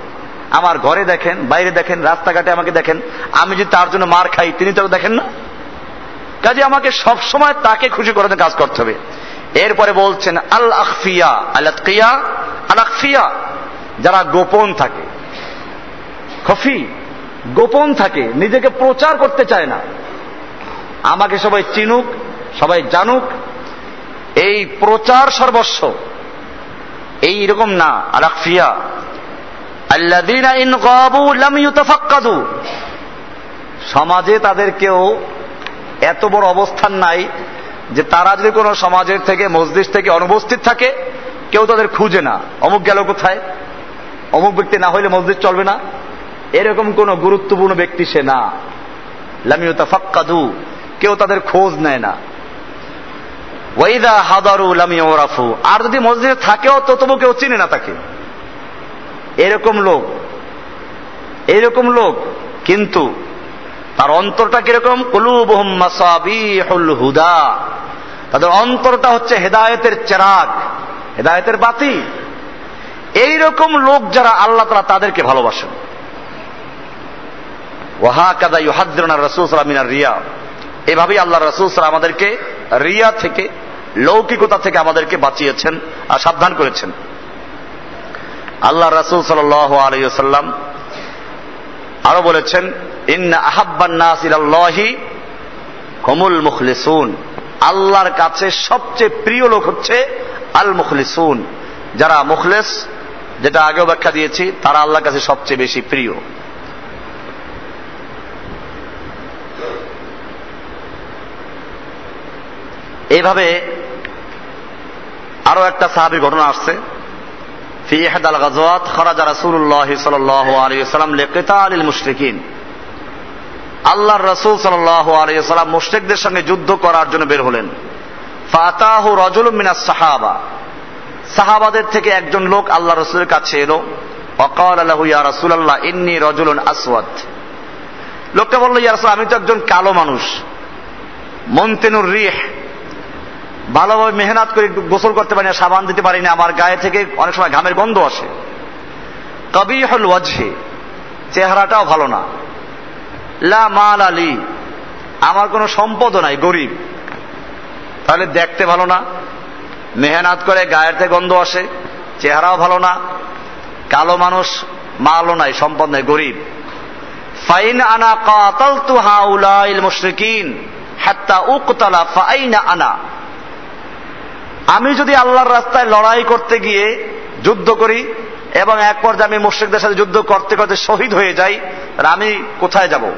আমার ঘরে দেখেন, বাইরে দেখেন, রাস্তাঘাটে আমাকে দেখেন, আমি যদি তার জন্য মার খাই তিনি তো দেখেন না। কাজে আমাকে সব সময় তাকে খুশি করাতে কাজ করতে হবে। এরপরে বলছেন আল আখফিয়া আল আতকিয়া আল আখফিয়া, যারা গোপন থাকে, খফি, গোপন থাকে, নিজেকে প্রচার করতে চায় না, আমাকে সবাই চিনুক, সবাই জানুক, এই প্রচার সর্বস্ব, এই রকম না। আল আখফিয়া আল্লাযীনা ইন গাবু লাম ইউতাফাক্কাদু, সমাজে তাদের কেউ এত বড় অবস্থান নাই যে তারা যদি কোনো সমাজের থেকে, মসজিদ থেকে অনুপস্থিত থাকে, কেউ তাদের খুঁজে না, অমুক গেল কোথায়, অমুক ব্যক্তি না হইলে মসজিদ চলবে না, এরকম কোন গুরুত্বপূর্ণ ব্যক্তি সে না। লাম ইউতাফাক্কাদু, কেউ তাদের খোঁজ নেয় না। ওয়াইদা হাদারু লাম ইউরাফু, আর যদি মসজিদে থাকেও তো তবু কেউ চিনে না তাকে। এরকম লোক, এরকম লোক, কিন্তু তার অন্তরটা কিরকম? কুলুবুহুম মাসাবিহুল হুদা, তাদের অন্তরটা হচ্ছে হেদায়েতের চেরাগ, হেদায়েতের বাতি। এইরকম লোক যারা, আল্লাহ তাআলা তাদেরকে ভালোবাসেন। ওয়াহাকাযা ইউহাদ্দিরুনা রাসূল সাল্লাল্লাহু আলাইহি ওয়াসাল্লাম মিনার রিয়া, এভাবেই আল্লাহ রাসূল সাল্লাল্লাহু আলাইহি ওয়াসাল্লাম আমাদেরকে রিয়া থেকে, লৌকিকতা থেকে আমাদেরকে বাঁচিয়েছেন আর সাবধান করেছেন। আল্লাহ রাসূল সাল্লাল্লাহু আলাইহি ওয়াসাল্লাম আরো বলেছেন, ইন্না আহাব্বান নাস ইলাল্লাহি হুমুল মুখলিসুন, আল্লাহর কাছে সবচেয়ে প্রিয় লোক হচ্ছে আল মুখলিসুন, যারা মুখলিস, যেটা আগেও ব্যাখ্যা দিয়েছি, তারা আল্লাহর কাছে সবচেয়ে বেশি প্রিয়। এইভাবে আরো একটা সাহাবী ঘটনা আসছে। ফি ইহদাল গাজওয়াত খারাজা রাসূলুল্লাহ সাল্লাল্লাহু আলাইহি ওয়াসাল্লাম লিকিতালিল মুশরিকিন, আল্লাহর রাসূল সাল্লাল্লাহু আলাইহি ওয়াসাল্লাম মুশরিকদের সঙ্গে যুদ্ধ করার জন্য বের হলেন। ফাতাহু রাজুলুম মিনাস সাহাবা, সাহাবাদের থেকে একজন লোক আল্লাহর রাসূলের কাছে এলো। ওয়াকালা লাহু ইয়া রাসূলুল্লাহ ইন্নী রাজুলুন আসওয়াদ, লোকটা বলল, ইয়া রাসূল, আমি তো একজন কালো মানুষ, মুনতিনুর রিহ, ভালোভাবে মেহনত করে গোসল করতে পারি না, সাবান দিতে পারি না, আমার গায়ে থেকে অনেক সময় ঘামের গন্ধ আসে। কবিহুল ওয়াজহি, চেহারাটাও ভালো না। লা মাল আলী, আমার কোনো সম্পদও নাই, গরিব। তাহলে দেখতে ভালো না, মেহনত করে গায়ের থেকে গন্ধ আসে, চেহারাও ভালো না, কালো মানুষ, মালও নাই, সম্পদ নাই, গরিব। ফাইন আনা কাতালতু হাউলাইল মুশরিকিন হাত্তা উকতালা ফাইনা আনা, আমি যদি আল্লাহর রাস্তায় লড়াই করতে গিয়ে যুদ্ধ করি এবং এক পর্যায়ে আমি মুশরিকদের সাথে যুদ্ধ করতে করতে শহীদ হয়ে যাই, তাহলে আমি কোথায় যাব?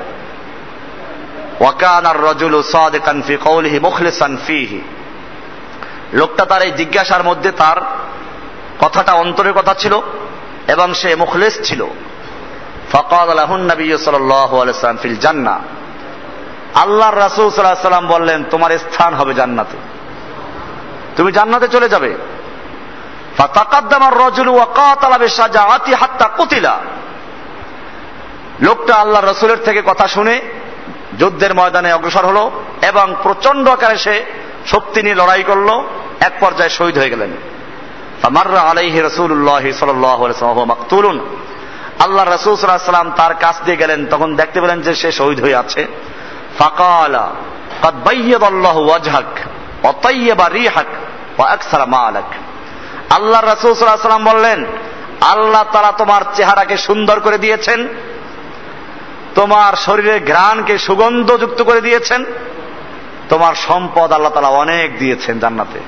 ওয়াকানার রাজুলু সাদিকান ফি কওলিহি মুখলিসান ফীহি, লোকটা তার এই জিজ্ঞাসার মধ্যে তার কথাটা অন্তরের কথা ছিল এবং সে মুখলিস ছিল। ফাকাল লাহুন নবী সাল্লাল্লাহু আলাইহি ওয়াসাল্লাম ফিল জান্নাহ, আল্লাহর রাসূল সাল্লাল্লাহু আলাইহি ওয়াসাল্লাম বললেন, তোমার স্থান হবে জান্নাতে, তুমি জান্নাতে চলে যাবে। ফাতাকাদ্দামা আর-রাজুলু ওয়া কাতালা বিশাজাআতি হাত্তা কুতিলা, লোকটা আল্লাহর রাসূলের থেকে কথা শুনে যুদ্ধের ময়দানে অগ্রসর হলো এবং প্রচন্ড আকারে সে শক্তি নিয়ে লড়াই করলো, এক পর্যায়ে শহীদ হয়ে গেলেন। ফামাররা আলাইহি রাসূলুল্লাহ সাল্লাল্লাহু আলাইহি ওয়াসাল্লাম ওয়া মাকতুলুন, আল্লাহর রাসূল সাল্লাল্লাহু আলাইহি ওয়াসাল্লাম তার কাছ দিয়ে গেলেন, তখন দেখতে পেলেন যে সে শহীদ হয়ে আছে। ফাকালা ক্বাদ বায়্যাদাল্লাহু ওয়াজহাক ওয়া তায়্যাবা রিহাক ওয়া আকসারা মালাক, আল্লাহর রাসূল সাল্লাল্লাহু আলাইহি ওয়াসাল্লাম বললেন, আল্লাহ তাআলা তোমার চেহারাকে সুন্দর করে দিয়েছেন, তোমার শরীরের ঘ্রাণকে সুগন্ধযুক্ত করে দিয়েছেন, তোমার সম্পদ আল্লাহ তাআলা অনেক দিয়েছেন জান্নাতে।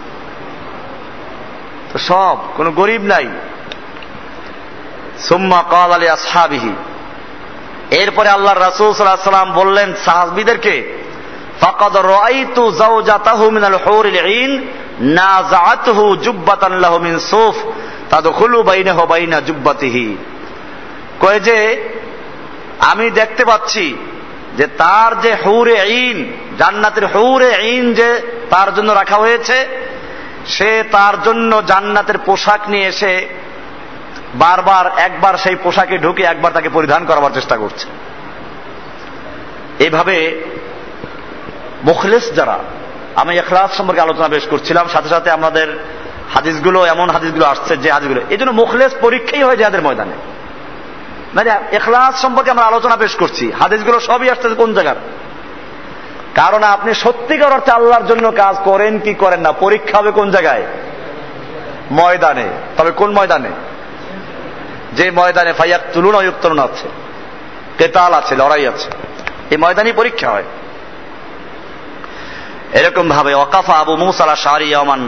তো সব, কোনো গরিব নাই। সুম্মা ক্বালা লি আসহাবিহি, এরপরে আল্লাহর রাসূল সাল্লাল্লাহু আলাইহি ওয়াসাল্লাম বললেন সাহাবীদেরকে, ফাকাদ রাআইতু যাওজাতাহু মিনাল হুরিল ঈন নাযাআতহু জুব্বাতান লাহু মিন সুফ তাদখুলু বাইনাহু বাইনা জুব্বাতিহি, কয় যে আমি দেখতে পাচ্ছি যে তার যে হুরে ঈন, জান্নাতের হুরে ঈন যে তার জন্য রাখা হয়েছে, সে তার জন্য জান্নাতের পোশাক নিয়ে এসে বারবার একবার সেই পোশাকে ঢুকে একবার তাকে পরিধান করাবার চেষ্টা করছে। এইভাবে মুখলিস যারা, আমি ইখলাস সম্পর্কে আলোচনা বেশ করছিলাম, সাথে সাথে আমাদের হাদিসগুলো, এমন হাদিসগুলো আসছে যে হাদিসগুলো, এই জন্য মুখলিস পরীক্ষাই হয় জিহাদের ময়দানে। মানে ইখলাস সম্পর্কে আমরা আলোচনা পেশ করছি, হাদিসগুলো সবই আসছে কোন জায়গার? কারণ আপনি সত্যিকার অর্থে আল্লাহর জন্য কাজ করেন কি করেন না, পরীক্ষা হবে কোন জায়গায়? ময়দানে। তবে কোন ময়দানে? যে ময়দানে ফায়াকতুলুন ওয়া ইউকতালুন আছে, কেতাল আছে, লড়াই আছে, এই ময়দানে পরীক্ষা হয়। এরকম ভাবে ওয়াকাফা আবু মুসা আল-আশআরী ইয়াওমান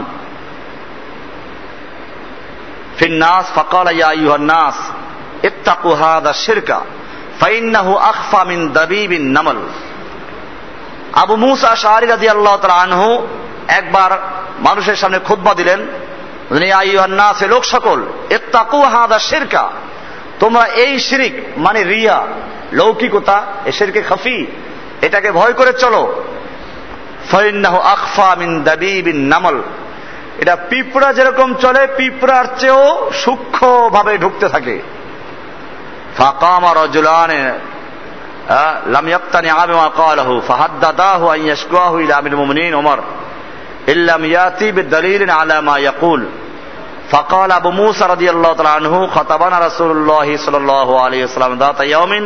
ফিন নাস ফাকালা ইয়া আইয়ুহান নাস ইত্তাকু হাযা শিরকা ফাইন্নাহু আখফা মিন দাবিবিন নামল। আবু মুসা আল-আশআরী রাদিয়াল্লাহু তাআলা আনহু একবার মানুষের সামনে খুতবা দিলেন, ইয়া আইয়ুহান নাস, হে লোক সকল, ইত্তাকু হাযা শিরকা, তোমরা এই শিরক মানে রিয়া, লৌকিকতা, এই শিরকে খাফি, এটাকে ভয় করে চলো। ফাইন্নাহু আখফা মিন দাবিবিন নামল, এটা পিঁপড়া যেরকম চলে পিঁপড়ার চেয়েও সূক্ষ্ম ভাবে ঢুকতে থাকে। ফাকামা রাজুলান লাম ইয়াক্তানিআ বিমা ক্বালাহু ফাহাদ্দাদাহু আন ইয়াশকুয়াহু ইলা আমিরুল মুমিনিন ওমর ইল্লাম ইয়াতি বিদালিলিন আলা মা ইয়াকুল ফাকাল আবু মুসা রাদিয়াল্লাহু তাআলা আনহু খাতাবানা রাসূলুল্লাহ সাল্লাল্লাহু আলাইহি ওয়াসাল্লাম যাতা ইয়াউমিন।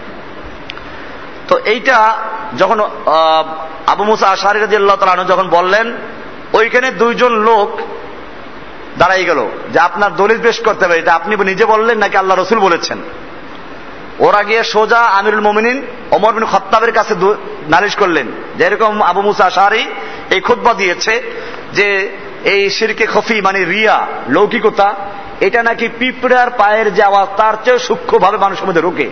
তো এইটা যখন আবু মুসা আশআরী রাদিয়াল্লাহু তাআলা আনহু যখন বললেন, ওইখানে দুইজন লোক দাঁড়াই গেল যে আপনার দলিল পেশ করতে হবে, এটা আপনি নিজে বললেন নাকি আল্লাহ রসুল বলেছেন? ওরা গিয়ে সোজা আমিরুল মুমিনিন ওমর বিন খাত্তাবের কাছে নালিশ করলেন যে এরকম আবু মুসা আশআরী এই খুতবা দিয়েছে যে এই শিরকে খফি মানে রিয়া, লৌকিকতা, এটা নাকি পিঁপড়ার পায়ের যে আওয়াজ তার চেয়ে সূক্ষ্ম ভাবে মানুষের মধ্যে ঢোকে।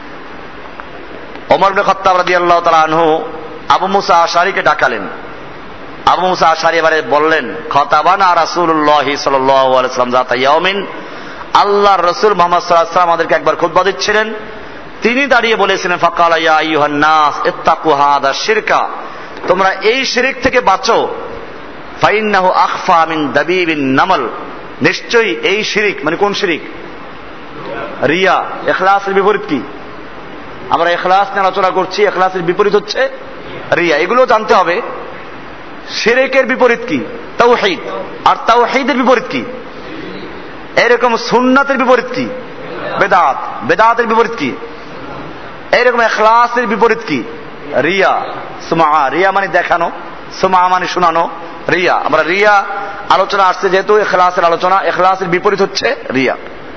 ওমর বিন খাত্তাব রাদিয়াল্লাহু তাআলা আনহু আবু মুসা আশআরীকে ডাকালেন। আবু মুসা আশআরী এবারে বললেন, খাতাবানা রাসূলুল্লাহ সাল্লাল্লাহু আলাইহি ওয়াসাল্লাম যাতা ইয়াউমিন, আল্লাহর রাসূল মুহাম্মদ সাল্লাল্লাহু আলাইহি ওয়াসাল্লাম আমাদেরকে একবার খুতবা দিচ্ছিলেন, তিনি দাঁড়িয়ে বলেছিলেন, ফাকালা ইয়া আইয়ুহান নাস ইত্তাকু হাযা শিরকা, তোমরা এই শিরক থেকে বাঁচো, ফাইন্নাহু আখফা মিন দাবিবিন নামল, নিশ্চয়ই এই শিরক মানে কোন শিরক? রিয়া। ইখলাসের বিপরীত কি? আমরা ইখলাস নিয়ে আলোচনা করছি, ইখলাসের বিপরীত হচ্ছে রিয়া, এগুলো জানতে হবে। শিরকের বিপরীত কি? তাওহীদ। আর তাওহীদের বিপরীত কি? এরকম সুন্নাতের বিপরীত কি? বেদাত। বেদাতের বিপরীত কি? এরকম ইখলাসের বিপরীত কি? রিয়া। সুমআ, রিয়া মানে দেখানো, সুমআ মানে শোনানো, রিয়া। আমরা রিয়া আলোচনা আসছে যেহেতু ইখলাসের আলোচনা, ইখলাসের বিপরীত হচ্ছে রিয়া।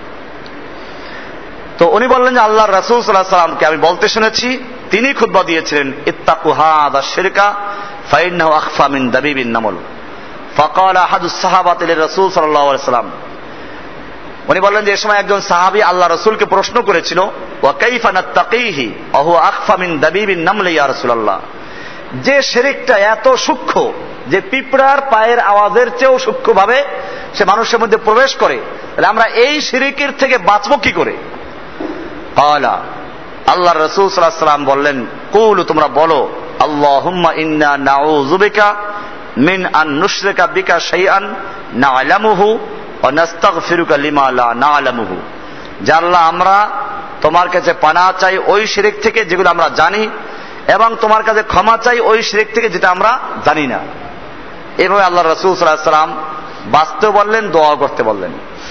তো উনি বললেন যে আল্লাহর রাসূল সাল্লাল্লাহু আলাইহি ওয়াসাল্লামকে আমি বলতে শুনেছি, তিনি খুতবা দিয়েছিলেন, ইত্তাকু হাযা শিরকা ফাইন্নাহু আখফা মিন দাবিবিন নামল। ফাকালা আহাদুস সাহাবাতি লিরাসূল সাল্লাল্লাহু আলাইহি ওয়াসাল্লাম, উনি বললেন যে এই সময় একজন সাহাবী আল্লাহ রাসূলকে প্রশ্ন করেছিল, ওয়া কাইফা নাত্তাকিহি ওয়া হুয়া আখফা মিন দাবিবিন নামল ইয়া রাসূলুল্লাহ, যে শিরকটা এত সূক্ষ্ম যে পিঁপড়ার পায়ের আওয়াজের চেয়েও সূক্ষ্ম ভাবে সে মানুষের মধ্যে প্রবেশ করে, তাহলে আমরা এই শিরকের থেকে বাঁচবো কি করে? ক্বালা, আল্লাহর রাসূল সাল্লাল্লাহু আলাইহি ওয়াসাল্লাম বললেন, কুলু, তোমরা বলো, আল্লাহুম্মা ইন্না নাউযু বিকা মিন আন নুশরিকা বিকা শাইআন না'লামুহু ওয়া নাস্তাগফিরুকা লিমা লা না'লামুহু, যে আল্লাহ আমরা তোমার কাছে পানাহ চাই ওই শিরক থেকে যেগুলো আমরা জানি, এবং তোমার কাছে ক্ষমা চাই ওই শিরক থেকে যেটা আমরা জানি না। এভাবে আল্লাহ রাসূল সাল্লাল্লাহু আলাইহি ওয়াসাল্লাম বাঁচতে বললেন, দোয়া করতে বললেন।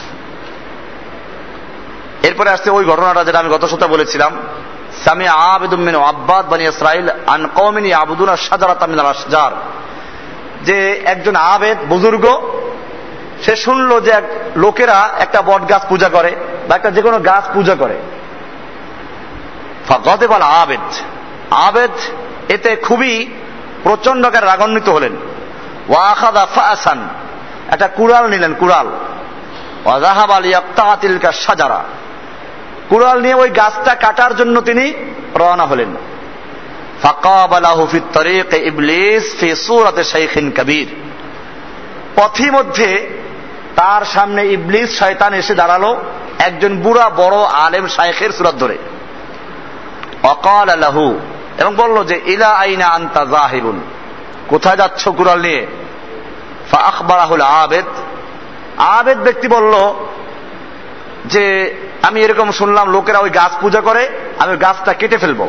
এরপরে আসছে ওই ঘটনাটা যেটা আমি গত সপ্তাহে বলেছিলাম, সামিআ আবিদুম মিন আব্বাদ বনি ইসরাইল আন কওমিন ইয়াবুদুনা শাজারাতাম মিনাল আশজার, যে একজন আবেদ বুজুর্গ সে শুনলো যে লোকেরা একটা বট গাছ পূজা করে বা একটা যে কোনো গাছ পূজা করে। ফাগাদিবাল আবেদ, আবেদ এতে খুবই প্রচন্ড আকারে রাগান্বিত হলেন। ওয়া আখাযা ফাআসান, একটা কুড়াল নিলেন, কুড়াল। ওয়া যাহাবা লিয়াক্তা তিলকা শাজারা, কুড়াল নিয়ে ওই গাছটা কাটার জন্য তিনি রওনা হলেন। ফাকাবালাহু ফিত তরিক ইবলিস ফি সূরাতি শাইখিন কাবীর, পথি মধ্যে তার সামনে ইবলিস শয়তান এসে দাঁড়ালো একজন বুড়া বড় আলেম শাইখের সূরত ধরে। ওয়াকালা লাহু, এবং বলল যে ইলা আইনা আনতা যাহিবুন, কোথায় যাচ্ছ কুড়াল নিয়ে? ফাআখবারাহুল আবেদ, আবেদ ব্যক্তি বলল যে আমি এরকম শুনলাম লোকেরা ওই গাছ পূজা করে, আমি গাছটা কেটে ফেলবো।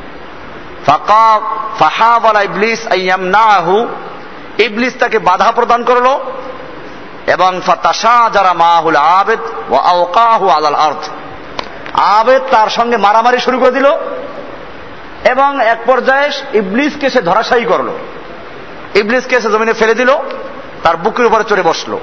ফাহাওয়ালা ইবলিস আইয়ামনাহু, ইবলিস তাকে বাধা প্রদান করলো, এবং ফাতাশাজারা মাহুল আবেদ ওয়া আওকাহু আলাল আরদ, আবেদ তার সঙ্গে মারামারি শুরু করে দিল এবং এক পর্যায়ে ইবলিসকে সে ধরাশায়ী করলো, ইবলিসকে সে জমিনে ফেলে দিল, তার বুকের উপরে চড়ে বসলো।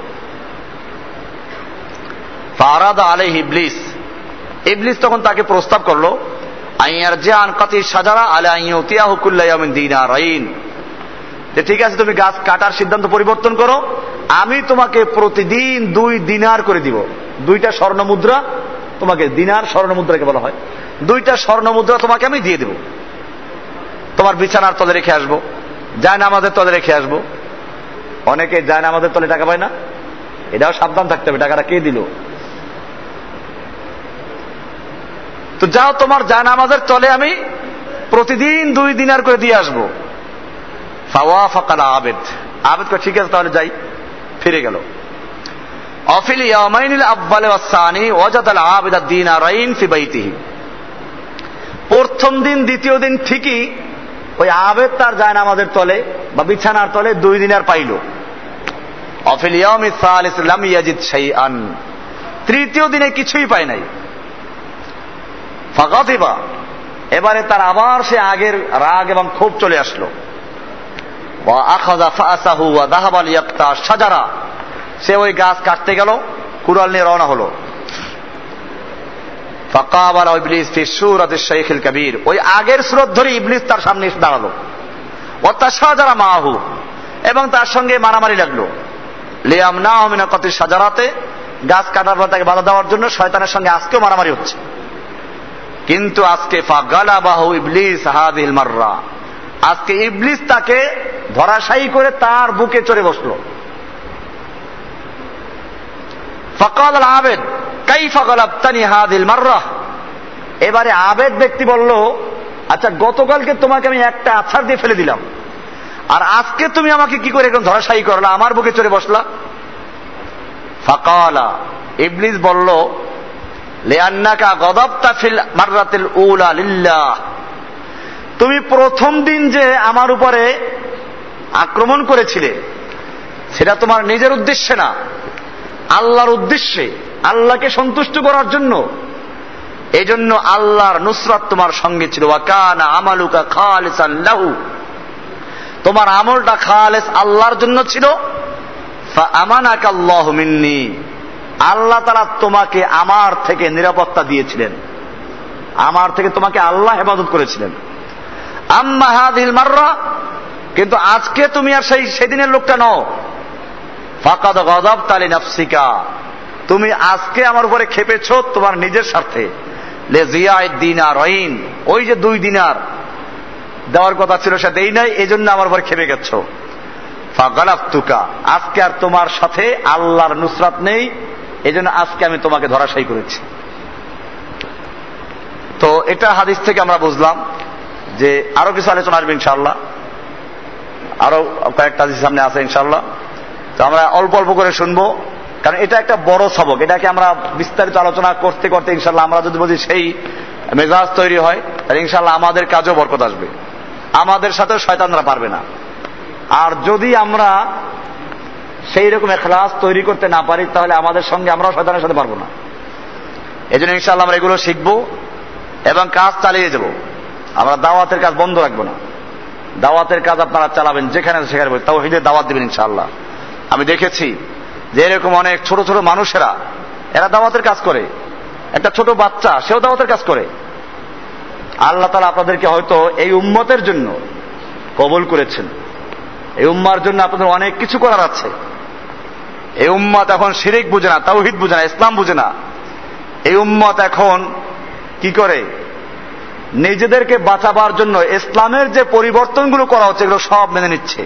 ফারাদা আলাইহি ইবলিস, ইবলিস তখন তাকে প্রস্তাব করলো আইয়ার জান কাতি সাজারা আলা ইউতিয়াহু কুল্লা ইয়ামিন দিনারাইন, যে ঠিক আছে তুমি গাছ কাটার সিদ্ধান্ত পরিবর্তন করো, আমি তোমাকে প্রতিদিন দুই দিনার করে দিব। দুইটা স্বর্ণ মুদ্রা তোমাকে, দিনার স্বর্ণ মুদ্রাকে বলা হয়, দুইটা স্বর্ণ মুদ্রা তোমাকে আমি দিয়ে দেব। তোমার বিছানার তলে রেখে আসবো, জায়নামাজের তলে রেখে আসবো। অনেকে জায়নামাজের তলে টাকা পায় না, এটাও সাবধান থাকতে হবে, টাকাটা কে দিল। তো যাও, তোমার জায়নামাজের তলে আমি প্রতিদিন দুই দিনার করে দিয়ে আসবো। ফাওয়াফাকাল আবেদ, আবেদ কয় ঠিক আছে তাহলে যাই, ফিরে গেল। অফিল ইয়ামাইনিল আব্বাল ওয়াস সানি ওয়াজাদাল আবিদ দিনারাইন ফি বাইতিহি, প্রথম দিন দ্বিতীয় দিন ঠিকই ওই আবেদ তার জায়নামাজের তলে বা বিছানার তলে দুই দিনার পাইল। অফিল ইয়াউমিস সালিস লাম ইয়াজিদ শাইআন, তৃতীয় দিনে কিছুই পায় নাই। ফাগাদিবা, এবারে তার আবার সে আগের রাগ এবং ক্ষোভ চলে আসলো। ওয়া আখাযা ফাসাহু ওয়া যাহাবা লিয়াক্তা শাজারা, সে ওই গাছ কাটতে গেল, কুড়াল নিয়ে রওনা হলো। ফাকাবালা ইবলিস ফি সূরাতিশ শাইখিল কবীর, ওই আগের সূরত ধরে ইবলিস তার সামনে এসে দাঁড়ালো। ওয়া তাশাজারা মাহু, এবং তার সঙ্গে মারামারি লাগলো। লিয়ামনাহু মিন কাতি শাজারাতে, গাছ কাটার পর তাকে বাধা দেওয়ার জন্য শয়তানের সঙ্গে আজকেও মারামারি হচ্ছে। কিন্তু আজকে ফাগালাবাহু ইবলিস হাযিহিল মাররা, আজকে ইবলিস তাকে ধরাশায়ী করে তার বুকে চড়ে বসলো। ফাকাল আল আবেদ কাইফা গালাবতানি হাযিহিল মাররা, এবারে আবেদ ব্যক্তি বলল, আচ্ছা গতকালকে তোমাকে আমি একটা আছাড় দিয়ে ফেলে দিলাম, আর আজকে তুমি আমাকে কি করে এখন ধরাশায়ী করলা, আমার বুকে চড়ে বসলা। ফাকালা, ইবলিস বলল, লিআন্নাকা গাদাবতা ফিল মাররাতিল উলা লিল্লাহ, তুমি প্রথম দিন যে আমার উপরে আক্রমণ করেছিলে সেটা তোমার নিজের উদ্দেশ্যে না, আল্লাহর উদ্দেশ্যে, আল্লাহকে সন্তুষ্ট করার জন্য। এই জন্য আল্লাহর নুসরাত তোমার সঙ্গে ছিল। ওয়া কানা আমালুকা খালিসান লাহু, তোমার আমলটা খালেস আল্লাহর জন্য ছিল। ফা আমানাকা আল্লাহু মিন্নি, আল্লাহ তাআলা তোমাকে আমার থেকে নিরাপত্তা দিয়েছিলেন, আমার থেকে তোমাকে আল্লাহ হেফাজত করেছিলেন। আম্মা হাযিহিল মাররা, কিন্তু আজকে তুমি আর সেই সেদিনের লোকটা নও। ফাকাদ গাযাবতা লিনাফসিকা, তুমি আজকে আমার উপরে খেপেছো তোমার নিজের স্বার্থে। লিজিয়াইদ দিনারাইন, ওই যে দুই দিনার দেওয়ার কথা ছিল সেটা দেই নাই, এই জন্য আমার উপরে খেপে গেছো। ফাগালাবতুকা, আজকে আর তোমার সাথে আল্লাহর নুসরাত নেই, এই জন্য আজকে আমি তোমাকে ধরাশায়ী করেছি। তো এটা হাদিস থেকে আমরা বুঝলাম যে আরো কিছু আলোচনা আসবে ইনশাআল্লাহ, আরো কয়েকটা হাদিস সামনে আছে ইনশাআল্লাহ। তো আমরা অল্প অল্প করে শুনবো, কারণ এটা একটা বড় সবক। এটাকে আমরা বিস্তারিত আলোচনা করতে করতে ইনশাআল্লাহ আমরা যদি বলি সেই মেজাজ তৈরি হয়, তাহলে ইনশাআল্লাহ আমাদের কাজেও বরকত আসবে, আমাদের সাথেও শয়তানরা পারবে না। আর যদি আমরা সেই রকম ইখলাস তৈরি করতে না পারি, তাহলে আমাদের সঙ্গে আমরাও শয়তানের সাথে পারবো না। এই জন্য ইনশাআল্লাহ আমরা এগুলো শিখবো এবং কাজ চালিয়ে যাব। আমরা দাওয়াতের কাজ বন্ধ রাখবো না, দাওয়াতের কাজ আপনারা চালাবেন, যেখানে সেখানে তাওহীদের দাওয়াত দিবেন ইনশাআল্লাহ। আমি দেখেছি যে এরকম অনেক ছোট ছোট মানুষেরা এরা দাওয়াতের কাজ করে, একটা ছোট বাচ্চা সেও দাওয়াতের কাজ করে। আল্লাহ তাআলা আপনাদেরকে হয়তো এই উম্মতের জন্য কবুল করেছেন, এই উম্মার জন্য আপনাদের অনেক কিছু করার আছে। এই উম্মত এখন শিরিক বুঝে না, তাওহীদ বুঝে না, ইসলাম বুঝে না। এই উম্মত এখন কি করে নিজেদেরকে বাঁচাবার জন্য ইসলামের যে পরিবর্তনগুলো করা হচ্ছে এগুলো সব মেনে নিচ্ছে।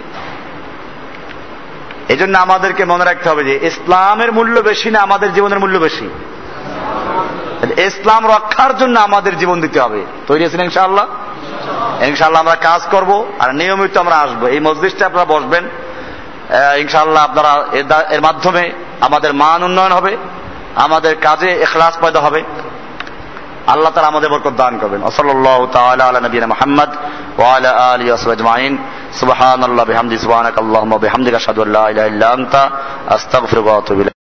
এই জন্য আমাদেরকে মনে রাখতে হবে যে ইসলামের মূল্য বেশি না আমাদের জীবনের মূল্য বেশি। ইসলাম রক্ষার জন্য আমাদের জীবন দিতে হবে। তৈরি আছেন ইনশাআল্লাহ? ইনশাআল্লাহ আমরা কাজ করব আর নিয়মিত আমরা আসবো, এই মজলিসটা আপনারা বসবেন ইনশাআল্লাহ। আপনারা এর মাধ্যমে আমাদের মান উন্নয়ন হবে, আমাদের কাজে ইখলাস পয়দা হবে। আল্লাহ তাআলা আমাদের বরকত দান করবেন। সাল্লাল্লাহু তাআলা আলা নবিয়িনা মুহাম্মদ ওয়া আলা আলিহি ওয়া সাহবিহি আজমাইন। সুবহানাল্লাহি ওয়া বিহামদিহি সুবহানাকাল্লাহুম্মা ওয়া বিহামদিকা আশহাদু আল্লা ইলাহা ইল্লা আনতা আস্তাগফিরুকা ওয়া আতুবু ইলাইক।